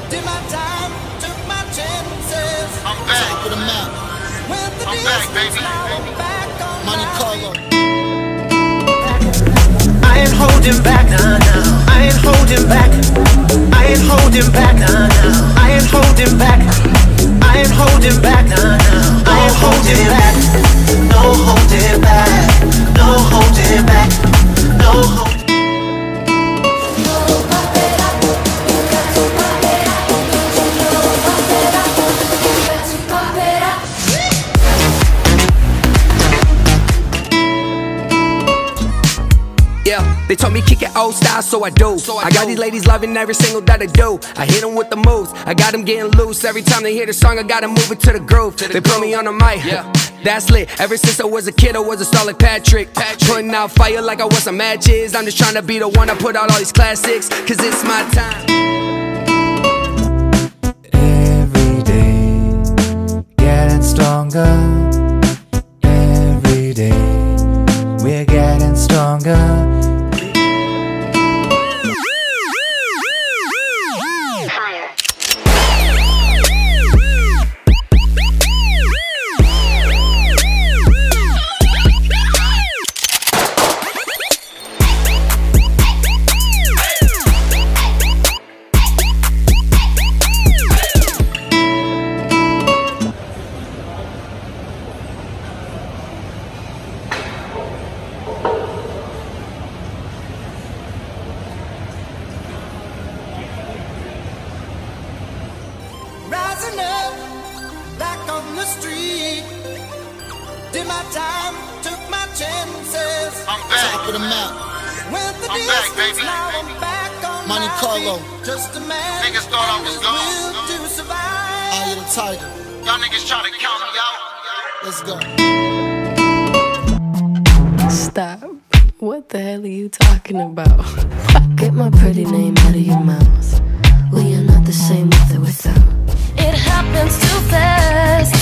Did my time, took my chances. I'm back. Top of the map. I'm back, baby. Money Carlo. I ain't holding back, I ain't holding back, I ain't holding back, I ain't holding back, I ain't holding back, I ain't holding back, no holding back, no holding back, no holding back. Yeah, they told me kick it old style, so I do. I got these ladies loving every single that I do. I hit them with the moves, I got them getting loose. Every time they hear the song, I gotta move it to the groove. They put me on the mic, that's lit. Ever since I was a kid, I was a star like Patrick. Putting out fire like I was some matches. I'm just trying to be the one that put out all these classics, cause it's my time. Every day, getting stronger. Every day, we're getting stronger. Rising up, back on the street. Did my time, took my chances. I'm back. Top of the map. Went the I'm back, distance, baby. now I'm back on Money my Carlo. feet. Just a man. Niggas thought I was and his gone. will to survive. Eye of the tiger. Y'all niggas try to count me out. Let's go. Stop. What the hell are you talking about? Get my pretty name out of your mouth. We are not the same with or without. It happens too fast.